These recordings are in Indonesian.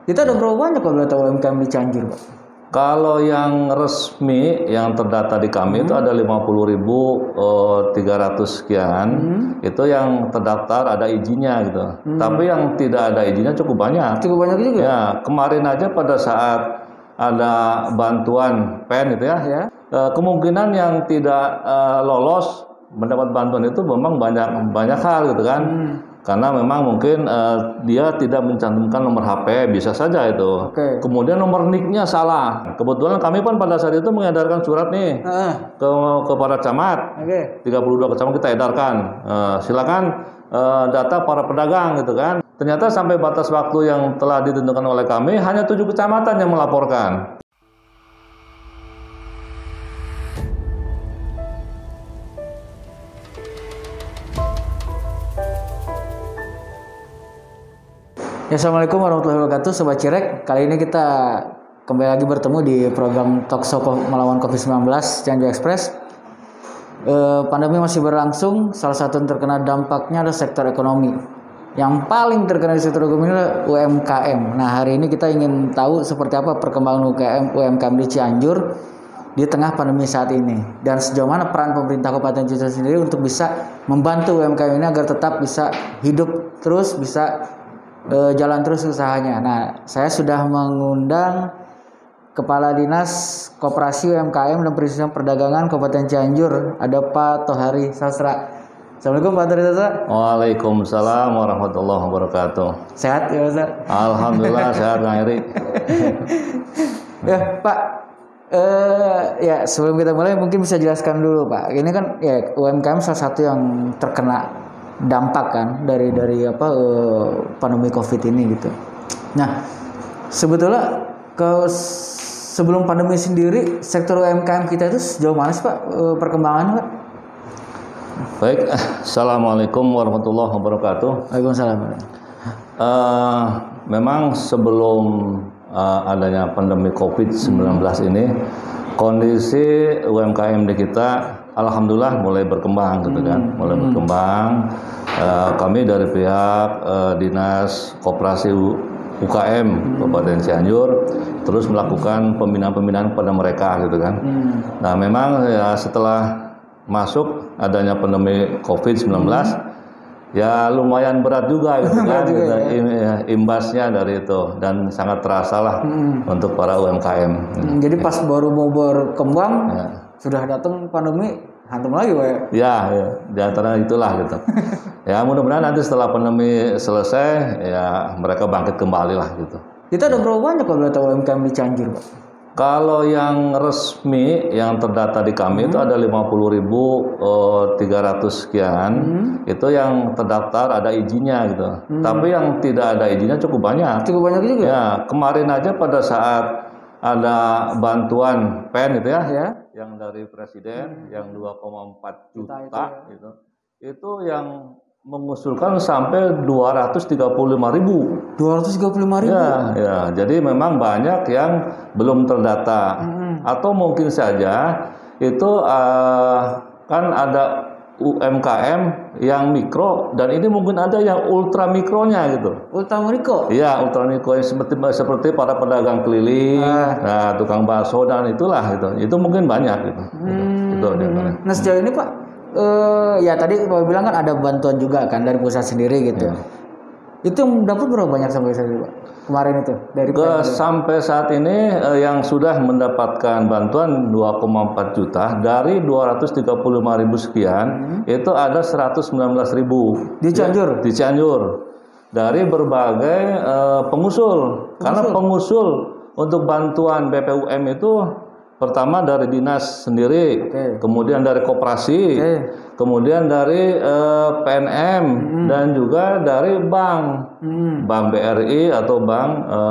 Kita ada berapa banyak kalau boleh tahu UMKM di Cianjur, Pak? Kalau yang resmi yang terdata di kami itu ada 50.300 sekian. Itu yang terdaftar ada izinnya gitu. Tapi yang tidak ada izinnya cukup banyak. Cukup banyak juga. Ya, kemarin aja pada saat ada bantuan PEN gitu ya. Kemungkinan yang tidak lolos mendapat bantuan itu memang banyak hal gitu kan. Karena memang mungkin dia tidak mencantumkan nomor HP, bisa saja itu. Kemudian nomor NIK-nya salah. Kebetulan kami pun pada saat itu mengedarkan surat nih ke para camat. 32 kecamatan kita edarkan. Silakan data para pedagang gitu kan. Ternyata sampai batas waktu yang telah ditentukan oleh kami hanya 7 kecamatan yang melaporkan. Ya, Assalamualaikum warahmatullahi wabarakatuh, Sobat Cirek. Kali ini kita kembali lagi bertemu di program Talkshow melawan COVID-19 Cianjur Express. Pandemi masih berlangsung, salah satu yang terkena dampaknya adalah sektor ekonomi. Yang paling terkena di sektor ekonomi adalah UMKM. Nah, hari ini kita ingin tahu seperti apa perkembangan UMKM di Cianjur di tengah pandemi saat ini. Dan sejauh mana peran pemerintah Kabupaten Cianjur sendiri untuk bisa membantu UMKM ini agar tetap bisa hidup terus, bisa jalan terus usahanya. Nah, saya sudah mengundang Kepala Dinas Koperasi UMKM dan Perindustrian Perdagangan Kabupaten Cianjur, ada Pak Tohari Sastra. Assalamualaikum Pak Tohari Sastra. Waalaikumsalam warahmatullahi wabarakatuh. Sehat ya Pak? Alhamdulillah sehat Kang Eri. Ya Pak, ya sebelum kita mulai mungkin bisa jelaskan dulu Pak. Ini kan ya UMKM salah satu yang terkena dampak kan dari pandemi COVID ini gitu. Nah, sebetulnya sebelum pandemi sendiri sektor UMKM kita itu sejauh mana sih Pak perkembangannya Pak? Baik, Assalamualaikum warahmatullahi wabarakatuh. Waalaikumsalam. Memang sebelum adanya pandemi COVID-19 ini, kondisi UMKM di kita alhamdulillah mulai berkembang gitu kan, berkembang. Kami dari pihak Dinas Koperasi UKM Kabupaten Cianjur terus melakukan pembinaan-pembinaan kepada mereka gitu kan. Nah, memang ya setelah masuk adanya pandemi COVID-19 ya lumayan berat juga gitu kan, imbasnya dari itu, dan sangat terasa lah untuk para UMKM. Jadi pas baru mau berkembang sudah datang pandemi, hantam lagi Pak ya? Ya, di antara itulah gitu. Ya mudah-mudahan nanti setelah pandemi selesai ya mereka bangkit kembali lah gitu. Kita ada berapa banyak kalau boleh tahu UMKM di Cianjur Pak? Kalau yang resmi yang terdata di kami itu ada 50.300 sekian. Itu yang terdaftar ada izinnya gitu. Tapi yang tidak ada izinnya cukup banyak. Cukup banyak juga. Ya, kemarin aja pada saat ada bantuan PEN gitu ya. Yang dari Presiden yang 2,4 juta gitu. Itu yang mengusulkan sampai 235.000. 235.000. Ya, jadi memang banyak yang belum terdata. Atau mungkin saja itu kan ada UMKM yang mikro, dan ini mungkin ada yang ultra mikronya gitu. Ultra mikro? Iya, ultra mikro seperti para pedagang keliling, nah tukang bakso dan itulah gitu. Itu mungkin banyak gitu. Itu Nah, sejauh ini Pak, ya tadi Bapak bilang kan ada bantuan juga kan dari pusat sendiri gitu. Itu dapat berapa banyak sampai saat ini Pak? Kemarin itu dari sampai saat ini yang sudah mendapatkan bantuan 2,4 juta dari 235.000 sekian, itu ada 119.000 di Cianjur. Di Cianjur dari berbagai pengusul. Karena pengusul untuk bantuan BPUM itu pertama dari dinas sendiri, kemudian dari koperasi, kemudian dari PNM, dan juga dari bank BRI atau bank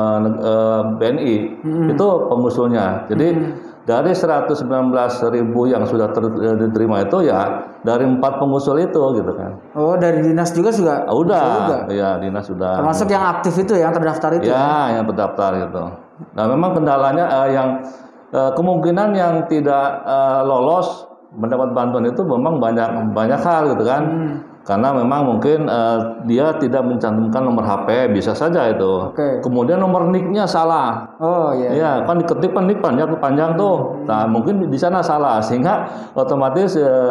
BNI. Itu pengusulnya. Jadi dari 119.000 yang sudah diterima itu ya dari 4 pengusul itu gitu kan. Oh, dari dinas juga udah. Ya, dinas sudah. Termasuk yang aktif itu, yang terdaftar itu. Ya, yang terdaftar itu. Nah, memang kendalanya yang kemungkinan yang tidak lolos mendapat bantuan itu memang banyak hal gitu kan. Karena memang mungkin dia tidak mencantumkan nomor HP, bisa saja itu. Kemudian nomor NIK-nya salah. Oh iya. Iya, kan diketik NIK panjang tuh. Nah, mungkin di sana salah sehingga otomatis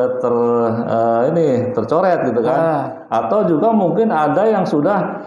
tercoret gitu kan. Atau juga mungkin ada yang sudah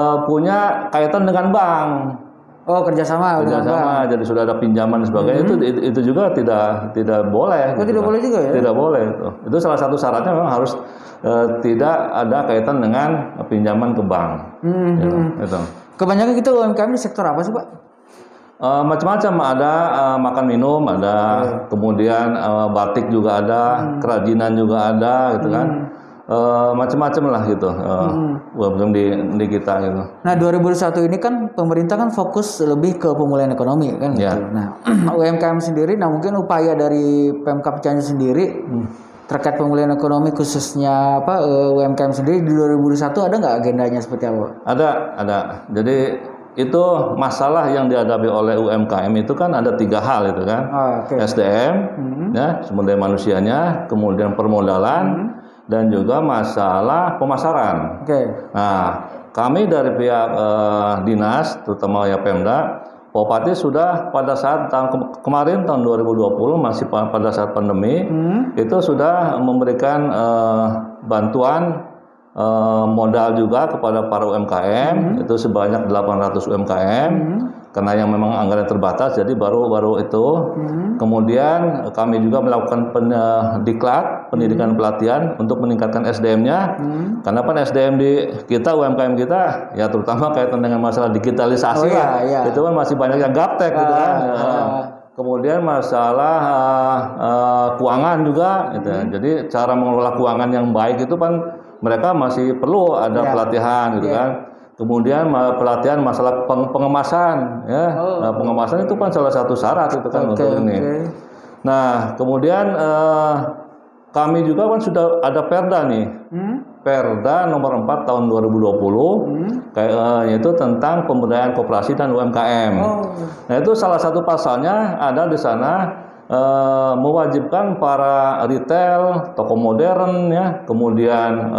punya kaitan dengan bank. Oh, kerjasama, jadi sudah ada pinjaman dan sebagainya. Itu juga tidak boleh. Oh, tidak boleh juga ya? Tidak boleh itu. Itu salah satu syaratnya memang harus tidak ada kaitan dengan pinjaman ke bank. Gitu. Kebanyakan kita UMKM di sektor apa sih, Pak? Macam-macam, ada makan minum, ada kemudian batik juga ada, kerajinan juga ada, gitu kan. Macam-macam lah gitu, belum di kita gitu. Nah 2021 ini kan pemerintah kan fokus lebih ke pemulihan ekonomi kan gitu. Nah UMKM sendiri, nah mungkin upaya dari Pemkab Cianjur sendiri terkait pemulihan ekonomi khususnya UMKM sendiri di 2021 ada nggak agendanya seperti apa? Ada. Jadi itu masalah yang dihadapi oleh UMKM itu kan ada 3 hal itu kan. SDM, ya, sumber daya manusianya, kemudian permodalan. Dan juga masalah pemasaran. Nah, kami dari pihak dinas, terutama ya Pemda, Bupati sudah pada saat kemarin tahun 2020 masih pada saat pandemi, itu sudah memberikan bantuan modal juga kepada para UMKM, itu sebanyak 800 UMKM. Karena yang memang anggaran terbatas, jadi baru itu. Kemudian kami juga melakukan diklat, pendidikan pelatihan untuk meningkatkan SDM-nya. Karena kan SDM di kita, UMKM kita, ya terutama kaitan dengan masalah digitalisasi itu kan masih banyak yang gaptek gitu kan. Kemudian masalah keuangan juga, gitu. Jadi cara mengelola keuangan yang baik itu kan mereka masih perlu ada pelatihan gitu kan. Kemudian pelatihan masalah pengemasan, ya. Nah, pengemasan itu kan salah satu syarat itu kan untuk ini. Nah, kemudian kami juga kan sudah ada Perda nih, Perda nomor 4 tahun 2020, yaitu tentang pemberdayaan koperasi dan UMKM. Nah, itu salah satu pasalnya ada di sana. Mewajibkan para retail, toko modern, ya, kemudian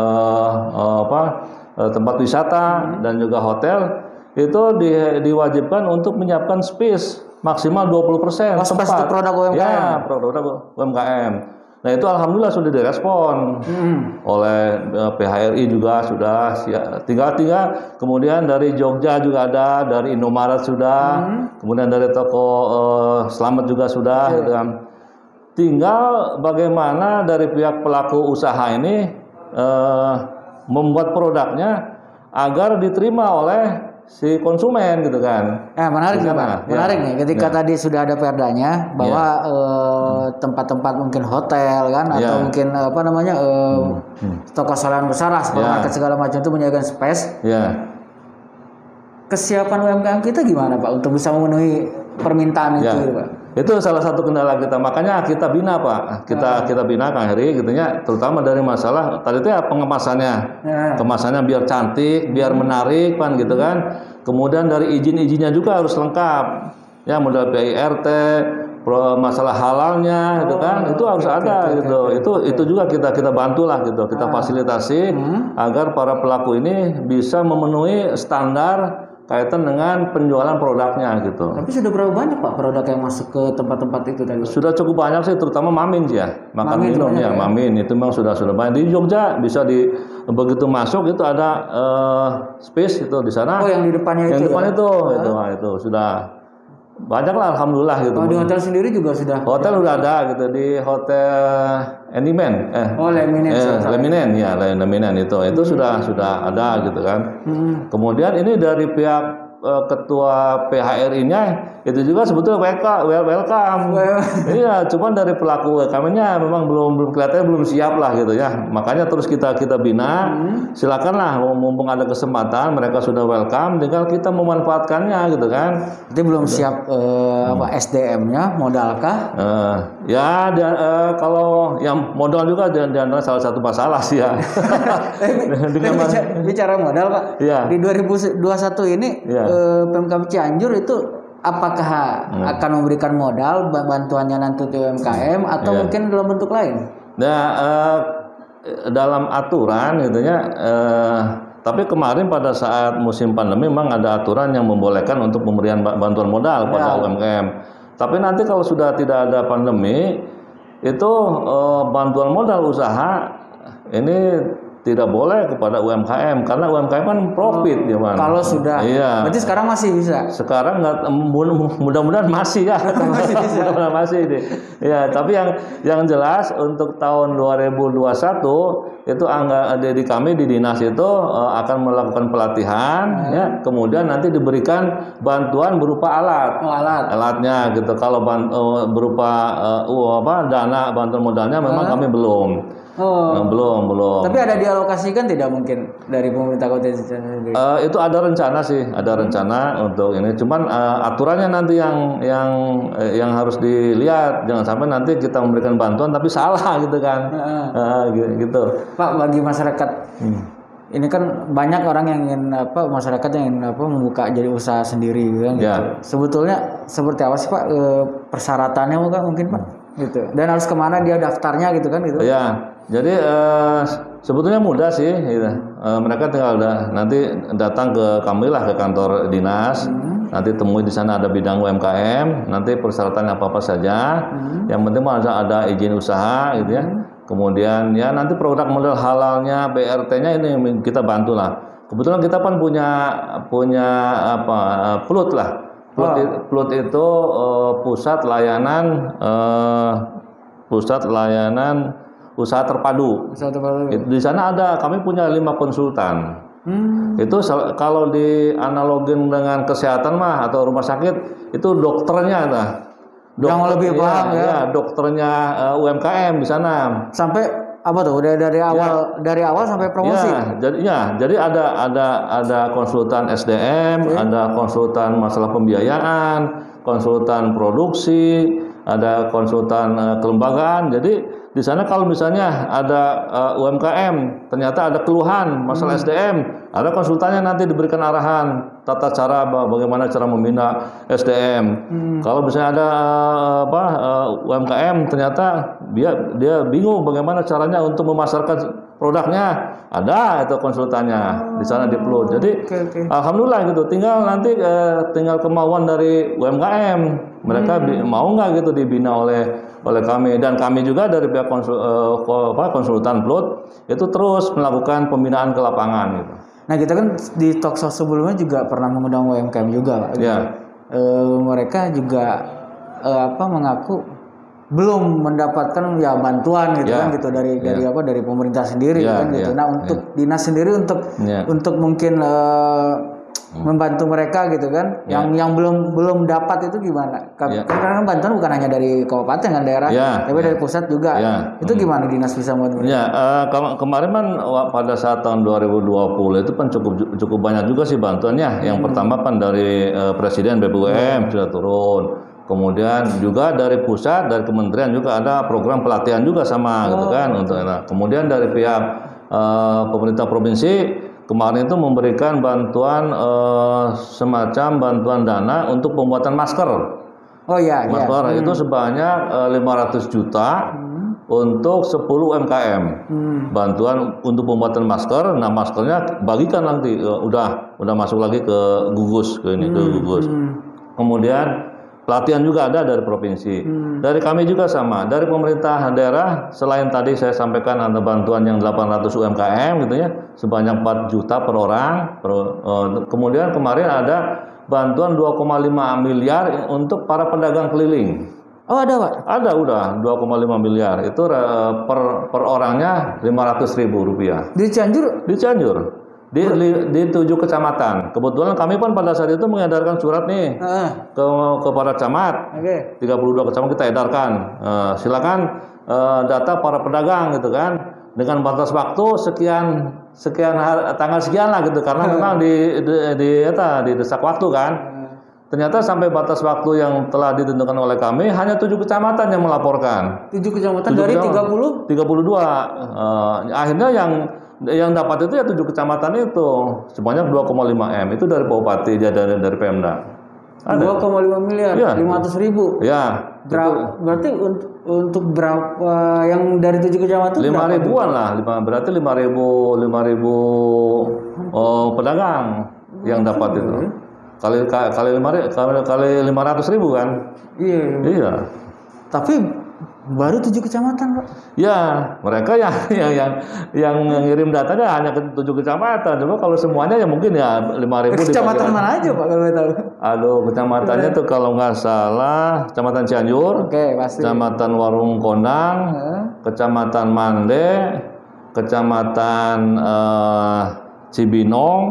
tempat wisata dan juga hotel itu diwajibkan untuk menyiapkan space maksimal 20% tempat produk UMKM. Ya, produk UMKM. Nah, itu alhamdulillah sudah direspon oleh PHRI juga sudah tinggal kemudian dari Jogja juga ada, dari Indomaret sudah, kemudian dari toko Selamat juga sudah gitu kan. Tinggal bagaimana dari pihak pelaku usaha ini membuat produknya agar diterima oleh si konsumen gitu kan. Menarik nih ketika tadi sudah ada perdanya bahwa tempat-tempat mungkin hotel kan atau mungkin toko solan besar lah, supermarket segala macam itu menyediakan space. Kesiapan UMKM kita gimana Pak untuk bisa memenuhi permintaan itu Pak? Itu salah satu kendala kita, makanya kita bina Pak, kita bina Kang Heri gitunya, terutama dari masalah tadi itu ya pengemasannya, kemasannya biar cantik, biar menarik kan gitu kan. Kemudian dari izin-izinnya juga harus lengkap, ya modal PIRT, masalah halalnya gitu kan, itu harus ada gitu. Itu juga kita bantulah gitu, kita fasilitasi agar para pelaku ini bisa memenuhi standar kaitan dengan penjualan produknya gitu. Tapi sudah berapa banyak Pak produk yang masuk ke tempat-tempat itu tadi? Sudah cukup banyak sih, terutama Mamin sih ya, makan minum ya, Mamin itu memang sudah banyak. Di Jogja bisa begitu masuk itu ada space itu di sana. Oh, yang di depannya itu. Yang depan itu sudah banyak lah alhamdulillah gitu. Di hotel sendiri juga sudah. Hotel udah ada gitu di hotel Leminen. Leminen itu sudah ada gitu kan. Kemudian ini dari pihak ketua PHRI-nya itu juga sebetulnya welcome. Iya, cuman dari pelaku UMKM-nya memang belum kelihatannya belum siap lah gitu ya. Makanya terus kita bina. Silakanlah mumpung ada kesempatan, mereka sudah welcome, tinggal kita memanfaatkannya gitu kan. Jadi belum siap SDM-nya, modalkah? Kalau yang modal juga di antara salah satu masalah sih ya. Bicara modal Pak, di 2021 ini Pemkab Cianjur itu apakah akan memberikan modal bantuannya nanti untuk UMKM atau mungkin dalam bentuk lain? Nah, dalam aturan gitu ya. Tapi kemarin pada saat musim pandemi memang ada aturan yang membolehkan untuk pemberian bantuan modal pada UMKM. Tapi nanti kalau sudah tidak ada pandemi, itu bantuan modal usaha ini tidak boleh kepada UMKM karena UMKM kan profit ya Bang. Kalau sudah, iya. Berarti sekarang masih bisa. Sekarang nggak, mudah-mudahan masih ya. Masih bisa. Mudah-mudahan masih deh. Ya, tapi yang jelas untuk tahun 2021 itu di kami di dinas itu akan melakukan pelatihan, ya. Kemudian nanti diberikan bantuan berupa alat. Alatnya gitu. Kalau berupa dana bantuan modalnya memang kami belum. Belum. Tapi ada dialokasikan tidak mungkin dari pemerintah kota sendiri? Itu ada rencana sih, ada rencana untuk ini. Cuman aturannya nanti yang harus dilihat, jangan sampai nanti kita memberikan bantuan tapi salah gitu kan, gitu. Pak, bagi masyarakat ini kan banyak orang yang ingin masyarakat yang ingin membuka jadi usaha sendiri gitu kan. Gitu. Sebetulnya seperti apa sih Pak persyaratannya mungkin Pak? Gitu. Dan harus kemana dia daftarnya gitu kan gitu? Ya. Jadi sebetulnya mudah sih, gitu. Mereka tinggal nanti datang ke kami lah, ke kantor dinas, nanti temui di sana ada bidang UMKM, nanti persyaratan apa saja, yang penting ada izin usaha, gitu ya. Kemudian ya nanti produk modal halalnya, BRT-nya ini kita bantu lah. Kebetulan kita kan punya PLUT lah. PLUT itu pusat layanan usaha terpadu. Di sana kami punya 5 konsultan. Itu kalau di analogin dengan kesehatan atau rumah sakit itu dokternya yang lebih paham ya. Dokternya UMKM di sana. Sampai apa tuh? Udah dari awal sampai promosi. Jadi ada konsultan SDM, ada konsultan masalah pembiayaan, konsultan produksi, ada konsultan kelembagaan. Jadi di sana kalau misalnya ada UMKM, ternyata ada keluhan masalah SDM, ada konsultannya nanti diberikan arahan tata cara bagaimana cara membina SDM. Kalau misalnya ada UMKM ternyata dia bingung bagaimana caranya untuk memasarkan produknya, ada itu konsultannya di sana di PLUT. Jadi alhamdulillah gitu, tinggal kemauan dari UMKM, mereka mau nggak gitu dibina oleh kami, dan kami juga dari pihak konsultan PLUT itu terus melakukan pembinaan ke lapangan gitu. Nah kita kan di talkshow sebelumnya juga pernah mengundang UMKM juga Pak. Ya. Mereka juga mengaku belum mendapatkan bantuan gitu kan gitu dari pemerintah sendiri kan gitu. Nah untuk dinas sendiri untuk mungkin membantu mereka gitu kan, yang belum dapat itu gimana? Karena kan bantuan bukan hanya dari kabupaten kan daerah, tapi dari pusat juga. Itu gimana dinas bisa membantu mereka? Kalau kemarin kan pada saat tahun 2020 itu kan cukup banyak juga sih bantuannya. Yang pertama kan dari Presiden BBUM sudah turun. Kemudian juga dari pusat, dari kementerian juga ada program pelatihan juga sama gitu kan untuk. Kemudian dari pihak pemerintah provinsi kemarin itu memberikan bantuan semacam bantuan dana untuk pembuatan masker. Masker itu sebanyak 500 juta untuk 10 UMKM. Bantuan untuk pembuatan masker. Nah, maskernya bagikan nanti udah masuk lagi ke gugus ke gugus. Kemudian pelatihan juga ada dari provinsi. Dari kami juga sama. Dari pemerintah daerah, selain tadi saya sampaikan ada bantuan yang 800 UMKM gitu ya, sebanyak 4 juta per orang. Kemudian kemarin ada bantuan 2,5 miliar untuk para pedagang keliling. Oh ada Pak? Ada udah 2,5 miliar. Itu per orangnya Rp500.000. Di Cianjur? Di Cianjur. Di 7 kecamatan. Kebetulan kami pun pada saat itu mengedarkan surat nih ke para camat. 32 kecamatan kita edarkan. Silakan data para pedagang gitu kan, dengan batas waktu sekian tanggal sekian lah gitu, karena memang didesak waktu kan. Ternyata sampai batas waktu yang telah ditentukan oleh kami hanya 7 kecamatan yang melaporkan. 7 kecamatan dari 30? 32. Akhirnya yang dapat itu ya 7 kecamatan itu sebanyak 2,5 M itu dari Bupati, dari Pemda. Ada. 2,5 miliar, Iya. 500.000. Ya, Berarti untuk berapa yang dari 7 kecamatan? 5.000-an lah, berarti 5.000 pedagang yang dapat itu. Kali 500.000 kan? Iya. Iya. Tapi baru 7 kecamatan, Pak. Ya, mereka yang ngirim datanya hanya ke 7 kecamatan. Coba kalau semuanya ya mungkin ya 5.000. Kecamatan mana aja, Pak, kalau tahu? Aduh, kecamatannya tuh kalau nggak salah, Kecamatan Cianjur, Oke, pasti. Kecamatan Warung Kondang, Kecamatan Mande, Kecamatan Cibinong,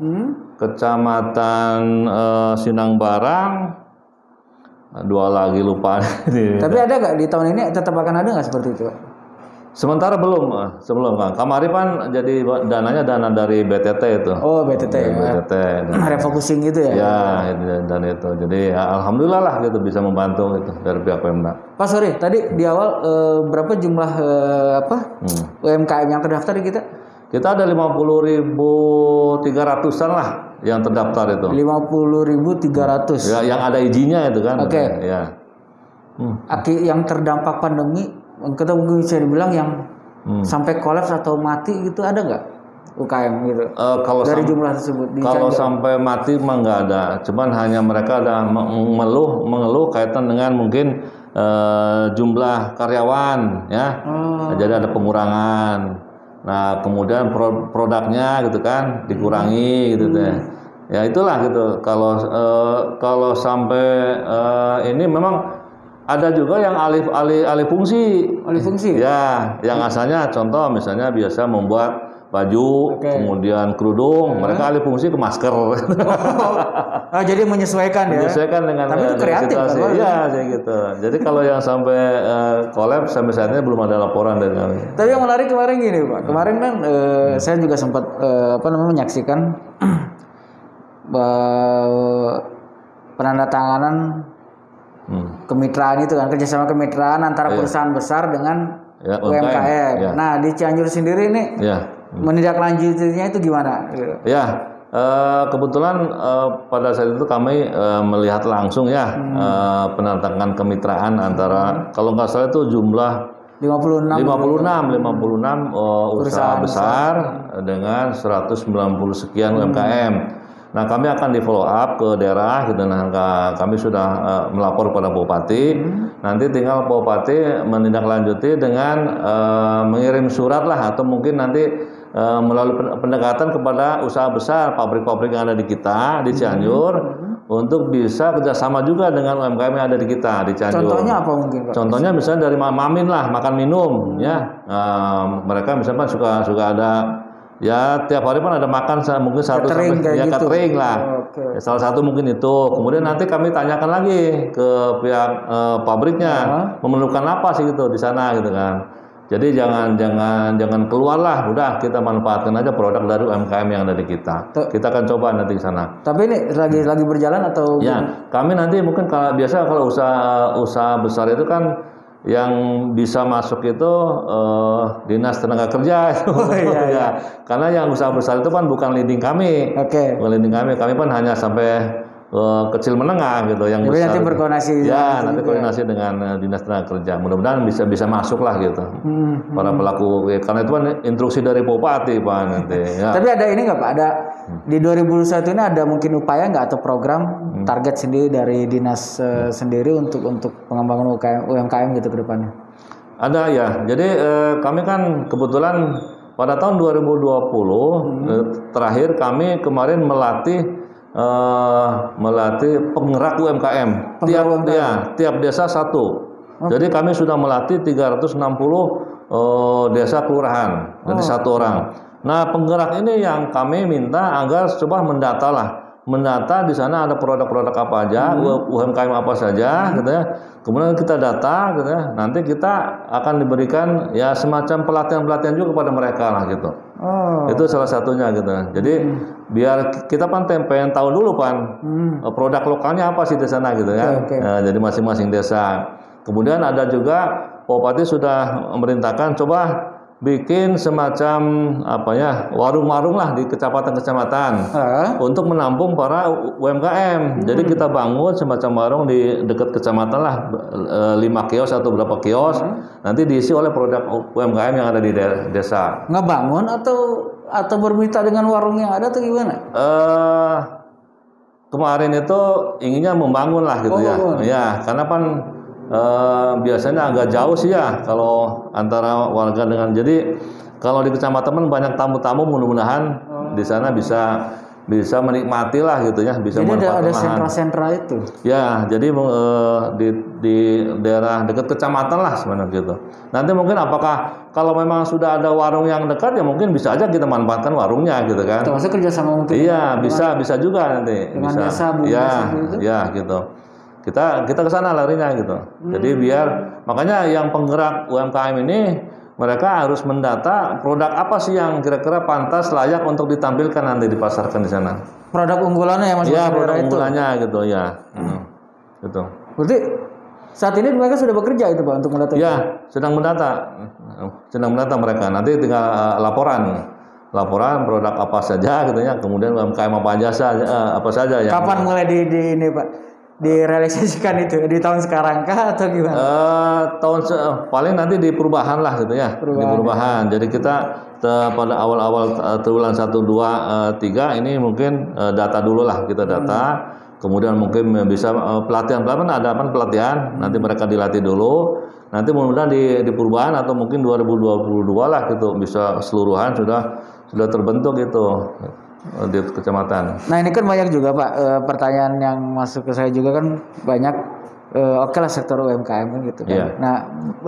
Kecamatan Sinang Barang, 2 lagi lupa. Tapi ada nggak di tahun ini tetap akan ada nggak seperti itu, Pak? Sementara belum, sebelum kan. Kemarin kan jadi dananya dana dari BTT itu. Oh, BTT. Dari BTT. Refocusing gitu ya? Ya, dan itu. Jadi ya, alhamdulillah lah gitu bisa membantu gitu dari pihak Pemda. Pak, sorry, tadi di awal berapa jumlah UMKM yang terdaftar di kita? Kita ada 50.300-an lah yang terdaftar itu. 50.300. Ya, yang ada izinnya itu kan. Oke. Ya. Yang terdampak pandemi, kita mungkin bisa dibilang yang sampai kolaps atau mati gitu ada nggak UKM gitu? Kalau dari jumlah tersebut. Kalau sampai mati mah nggak ada. Cuman hanya mereka ada mengeluh kaitan dengan mungkin jumlah karyawan ya. Jadi ada pengurangan. Nah, kemudian produknya gitu kan dikurangi gitu deh. Ya itulah gitu. Kalau sampai ini memang ada juga yang alih fungsi. Alih fungsi. Ya, yang asalnya contoh misalnya biasa membuat baju, kemudian kerudung, mereka alih fungsi ke masker. Jadi menyesuaikan ya. Menyesuaikan dengan tapi itu kreatif situasi. Kan, iya, kayak gitu. Jadi kalau yang sampai kolaps sampai saat ini belum ada laporan dari kami. Tapi yang menarik kemarin gini, Pak. Kemarin kan saya juga sempat menyaksikan penandatanganan kemitraan itu kan, kerjasama kemitraan antara perusahaan besar dengan UMKM. Ya. Nah, di Cianjur sendiri nih menindaklanjutinya itu gimana? Ya, kebetulan pada saat itu kami melihat langsung ya penandatangan kemitraan antara kalau nggak salah itu jumlah 56 usaha besar dengan 190 sekian UMKM. Nah, kami akan di follow up ke daerah gitu. Nah, kami sudah melapor pada Bupati. Nanti tinggal Bupati menindaklanjuti dengan mengirim surat lah atau mungkin nanti melalui pendekatan kepada usaha besar, pabrik-pabrik yang ada di kita di Cianjur untuk bisa kerjasama juga dengan UMKM yang ada di kita di Cianjur. Contohnya apa mungkin, Pak? Contohnya misalnya dari Mamin lah, makan minum ya. Mereka misalnya suka ada ya tiap hari kan ada makan mungkin satu catering, sampai ya gitu. Catering lah. Ya, salah satu mungkin itu. Kemudian nanti kami tanyakan lagi ke pihak pabriknya memerlukan apa sih gitu di sana gitu kan. Jadi jangan keluar lah, udah kita manfaatkan aja produk dari UMKM yang ada di kita. Kita akan coba nanti ke sana. Tapi ini lagi berjalan atau? Ya, kami nanti mungkin kalau usaha besar itu kan yang bisa masuk itu dinas tenaga kerja itu. Ya. Karena yang usaha besar itu kan bukan leading kami. Bukan leading kami kan hanya sampai kecil menengah gitu yang jadi besar. Nanti berkoordinasi. Ya, nanti koordinasi dengan dinas tenaga kerja. Mudah-mudahan bisa masuk lah gitu. Para pelaku karena itu kan instruksi dari Bupati Pak nanti. Ya. Tapi ada ini nggak Pak? Ada di 2021 ini ada mungkin upaya nggak atau program target sendiri dari dinas sendiri untuk pengembangan UMKM gitu ke depannya? Ada ya. Jadi kami kan kebetulan pada tahun 2020 terakhir kami kemarin melatih penggerak UMKM. Tiap desa satu. Jadi kami sudah melatih 360 desa kelurahan. Jadi satu orang. Nah, penggerak ini yang kami minta agar coba mendata di sana ada produk-produk apa aja, UMKM apa saja, gitu ya. Kemudian kita data, gitu ya. Nanti kita akan diberikan ya semacam pelatihan juga kepada mereka lah gitu. Itu salah satunya gitu. Jadi biar kita pengen tahu dulu produk lokalnya apa sih di sana gitu ya. Nah, jadi masing-masing desa. Kemudian ada juga Bupati sudah memerintahkan coba bikin semacam warung-warung lah di kecamatan-kecamatan untuk menampung para UMKM. Jadi kita bangun semacam warung di dekat kecamatan lah, 5 kios atau berapa kios, nanti diisi oleh produk UMKM yang ada di desa. Ngebangun atau bermitra dengan warung yang ada atau gimana? Kemarin itu inginnya membangun lah gitu ya. Ya, karena kan biasanya agak jauh sih ya kalau antara warga dengan, jadi kalau di kecamatan banyak tamu-tamu, mudah-mudahan di sana bisa menikmati lah gitu ya, bisa jadi ada sentra-sentra itu ya. Jadi di daerah dekat kecamatan lah sebenarnya gitu. Nanti mungkin apakah kalau memang sudah ada warung yang dekat ya mungkin bisa aja kita manfaatkan warungnya gitu kan. Termasuk kerjasama mungkin. Iya, bisa juga nanti dengan bisa gitu. Ya gitu. Kita ke sana larinya gitu. Jadi biar makanya yang penggerak UMKM ini mereka harus mendata produk apa sih yang kira-kira pantas layak untuk ditampilkan nanti dipasarkan di sana. Produk unggulannya ya Mas. Iya, produk unggulannya gitu ya. Gitu. Berarti saat ini mereka sudah bekerja itu Pak untuk mendata. Ya, sedang mendata mereka. Nanti tinggal laporan produk apa saja gitu ya. Kemudian UMKM apa saja yang kapan mulai di ini Pak? Direalisasikan itu di tahun sekarang kah atau gimana? Paling nanti di perubahan lah gitu ya. Di perubahan. Jadi kita pada awal-awal triwulan 1, 2, 3 ini mungkin data dulu lah, kita data. Kemudian mungkin bisa pelatihan nanti mereka dilatih dulu. Nanti mudah-mudahan di perubahan atau mungkin 2022 lah gitu bisa keseluruhan sudah terbentuk gitu di kecamatan. Nah ini kan banyak juga Pak pertanyaan yang masuk ke saya juga kan banyak. Oke lah sektor UMKM kan gitu kan. Nah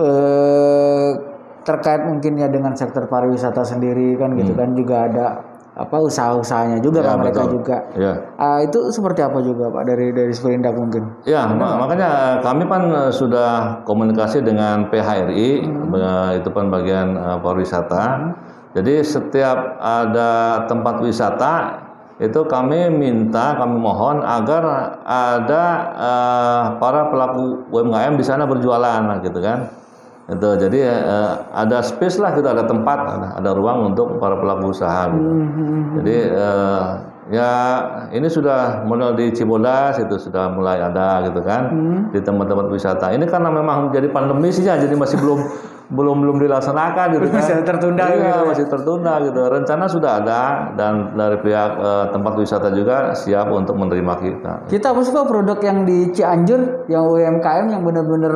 terkait mungkin ya dengan sektor pariwisata sendiri kan gitu kan juga ada usaha-usahanya juga kan mereka juga. Itu seperti apa juga Pak dari Sperindak mungkin? Ya, makanya kami kan sudah komunikasi dengan PHRI, itu kan bagian pariwisata. Jadi setiap ada tempat wisata itu kami mohon agar ada para pelaku UMKM di sana berjualan gitu kan. Itu jadi ada space lah, kita ada tempat, ada ruang untuk para pelaku usaha gitu. Jadi ya ini sudah modal di Cibodas itu sudah mulai ada gitu kan di tempat-tempat wisata. Ini karena memang jadi pandemi sih ya, jadi masih belum dilaksanakan gitu kan. Masih tertunda masih tertunda gitu. Rencana sudah ada dan dari pihak tempat wisata juga siap untuk menerima kita. Kita apa sih Pak produk yang di Cianjur yang UMKM yang benar-benar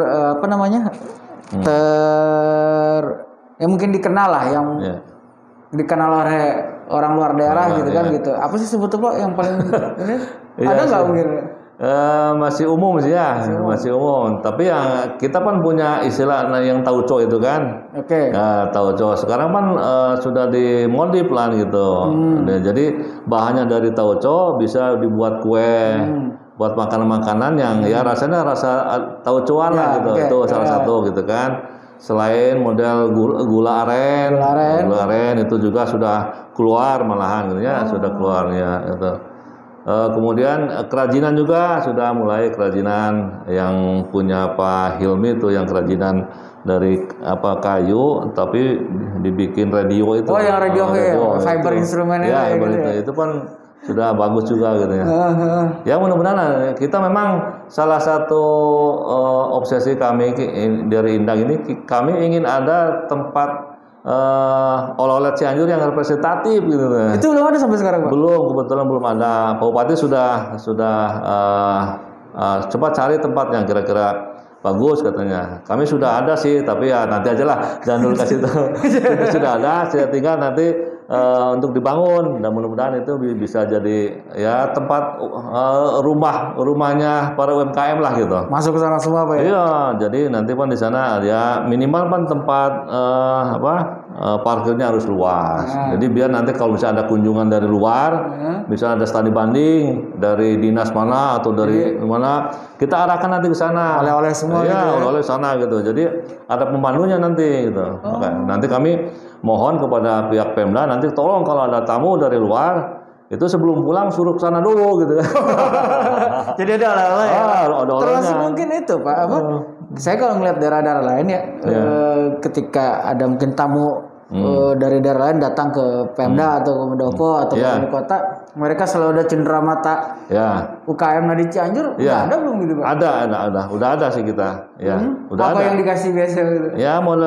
yang mungkin dikenal lah, yang dikenal oleh orang luar daerah gitu kan gitu. Apa sih sebetulnya yang paling ini? Ada nggak mungkin? Masih umum sih ya, masih umum. Tapi yang kita kan punya istilah yang tauco itu kan. Tauco sekarang kan sudah dimodif lah gitu. Jadi bahannya dari tauco bisa dibuat kue, buat makanan-makanan yang ya rasanya rasa taucoan lah gitu. Itu salah satu gitu kan. Selain model gula aren itu juga sudah keluar malahan gitu ya, sudah keluarnya itu. Kemudian kerajinan juga sudah mulai, kerajinan yang punya Pak Hilmi itu yang kerajinan dari kayu tapi dibikin radio itu. Yang radio fiber instrumen itu kan sudah bagus juga gitu ya. Ya mudah-mudahan kita memang salah satu obsesi kami dari Indang ini, kami ingin ada tempat oleh-oleh Cianjur yang representatif gitu. Itu belum ada sampai sekarang Pak? Belum, kebetulan belum ada. Pak Bupati sudah coba cari tempat yang kira-kira bagus katanya. Kami sudah ada sih, tapi ya nanti aja lah, jangan dulu kasih tahu. Sudah ada, saya tinggal nanti untuk dibangun dan mudah-mudahan itu bisa jadi ya tempat rumahnya para UMKM lah gitu. Masuk ke sana semua Pak ya? Iya, jadi nanti kan di sana ya minimal kan tempat parkirnya harus luas. Jadi biar nanti kalau misalnya ada kunjungan dari luar, misalnya ada studi banding dari dinas mana atau dari mana, kita arahkan nanti ke sana. Oleh-oleh semua ya, gitu ya? oleh-oleh sana gitu. Jadi ada pemandunya nanti gitu. Nanti kami mohon kepada pihak Pemda nanti tolong kalau ada tamu dari luar itu sebelum pulang suruh ke sana dulu gitu. Jadi ada oleh-oleh ya? Ada termasuk mungkin itu Pak saya kalau ngeliat daerah-daerah lain ya ketika ada mungkin tamu dari daerah lain datang ke Pemda atau ke Muldoko atau ke wali kota, mereka selalu ada cendera mata. UKM di Cianjur ada belum gitu Pak? Ada, udah ada sih kita. Udah apa ada. yang dikasih biasa gitu? Ya model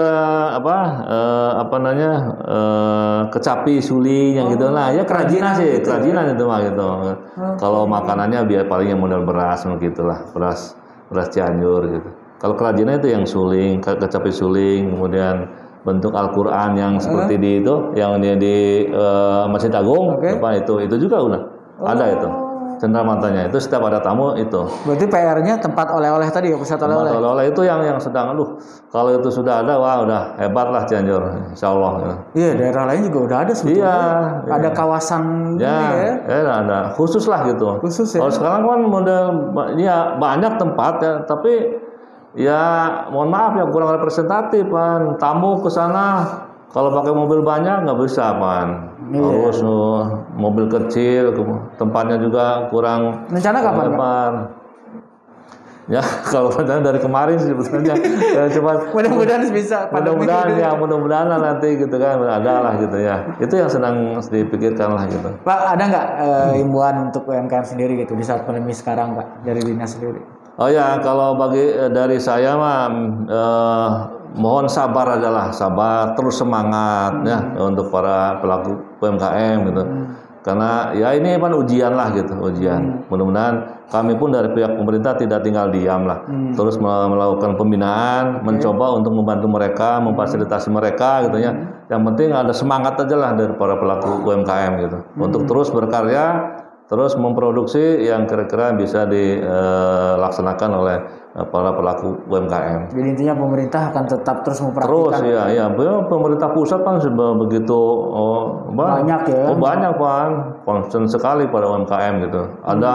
kecapi, suling yang gitu lah. Ya kerajinan sih, kerajinan itu mah gitu. Kalau makanannya biar paling yang model beras begitulah, beras Cianjur gitu. Kalau kerajinan itu yang suling, kecapi suling, kemudian bentuk Al-Qur'an yang seperti di itu, yang di Masjid Agung, apa itu juga udah ada itu. Cendera matanya itu setiap ada tamu itu. Berarti PR-nya tempat oleh-oleh tadi ya, pusat oleh-oleh. Tempat oleh-oleh itu yang sedang kalau itu sudah ada, wah udah hebat lah Cianjur, insyaallah. Iya, daerah lain juga udah ada sebetulnya. Ada kawasan ada khusus lah gitu. Khusus ya. Kalau sekarang kan model banyak tempat ya, tapi ya mohon maaf ya kurang representatif kan. Tamu ke sana kalau pakai mobil banyak nggak bisa pan. Harus mobil kecil, tempatnya juga kurang. Rencana kapan Pak? Ya kalau dari kemarin sih sebetulnya cuma mudah-mudahan bisa. Mudah-mudahan lah nanti gitu kan ada lah gitu ya. Itu yang sedang dipikirkan lah gitu. Pak, ada nggak himbauan untuk UMKM sendiri gitu di saat pandemi sekarang Pak dari dinas sendiri? Oh ya, kalau dari saya mah mohon sabar aja lah, sabar, terus semangat ya untuk para pelaku UMKM gitu. Karena ya ini kan ujian lah gitu, ujian. Mudah-mudahan kami pun dari pihak pemerintah tidak tinggal diam lah. Terus melakukan pembinaan, mencoba untuk membantu mereka, memfasilitasi mereka gitu ya. Yang penting ada semangat aja lah dari para pelaku UMKM gitu. Untuk terus berkarya, terus memproduksi yang kira-kira bisa dilaksanakan oleh para pelaku UMKM. Jadi intinya pemerintah akan tetap terus memperhatikan. Terus ya, pemerintah pusat kan begitu banyak ya. Banyak Pak, concern sekali pada UMKM gitu. Ada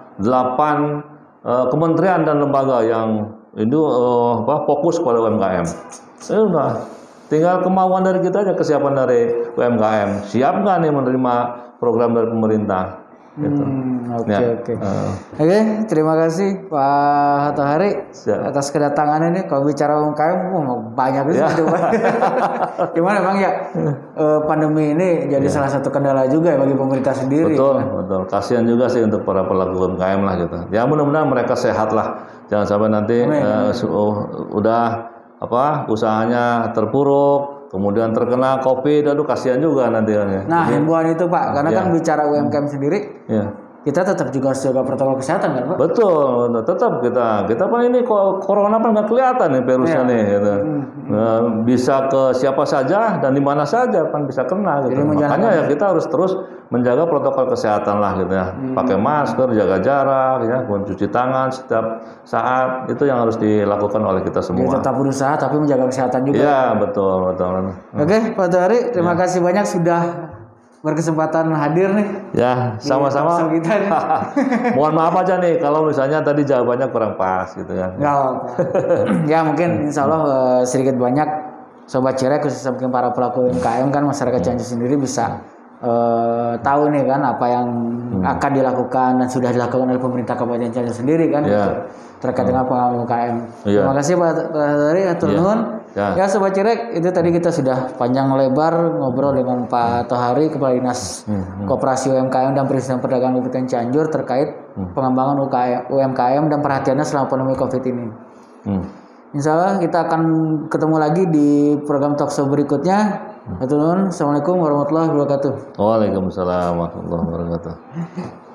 8 kementerian dan lembaga yang itu fokus pada UMKM. Udah, tinggal kemauan dari kita aja, kesiapan dari UMKM. Siap nggak nih menerima program dari pemerintah? Gitu. Oke, terima kasih Pak Tohari atas kedatangan ini. Kalau bicara UMKM, banyak itu. Gimana Bang ya? Pandemi ini jadi salah satu kendala juga ya bagi pemerintah sendiri. Betul. Kasihan juga sih untuk para pelaku UMKM lah gitu. Ya mudah-mudahan mereka sehat lah. Jangan sampai nanti udah usahanya terpuruk. Kemudian terkena COVID, aduh kasihan juga nanti. Nah, himbauan itu Pak, karena kan bicara UMKM sendiri, kita tetap juga harus jaga protokol kesehatan kan Pak? Betul, tetap kita kan ini corona kan nggak kelihatan nih virusnya nih, gitu. Bisa ke siapa saja dan di mana saja kan bisa kena gitu. Makanya ya kita harus terus menjaga protokol kesehatan lah gitu ya. Pakai masker, jaga jarak, ya, cuci tangan setiap saat, itu yang harus dilakukan oleh kita semua. Jadi tetap berusaha tapi menjaga kesehatan juga. Iya, betul. Oke, Pak Tohari, terima kasih banyak sudah berkesempatan hadir nih. Ya, sama-sama. Mohon maaf aja nih kalau misalnya tadi jawabannya kurang pas gitu ya. Ya mungkin insya Allah sedikit banyak Sobat Cirek khususnya mungkin para pelaku UMKM kan masyarakat Cianjur sendiri bisa tahu nih kan apa yang akan dilakukan dan sudah dilakukan oleh pemerintah Kabupaten Cianjur sendiri kan gitu, terkait dengan pengembangan UMKM. Terima kasih Pak Tohari, atur nuhun. Ya Sobat Cirek, itu tadi kita sudah panjang lebar ngobrol dengan Pak Tohari, Kepala Dinas Koperasi UMKM dan Perizinan Perdagangan Kabupaten Cianjur terkait pengembangan UMKM dan perhatiannya selama pandemi COVID ini. Insya Allah kita akan ketemu lagi di program talkshow berikutnya. Assalamualaikum warahmatullahi wabarakatuh. Waalaikumsalam warahmatullahi wabarakatuh.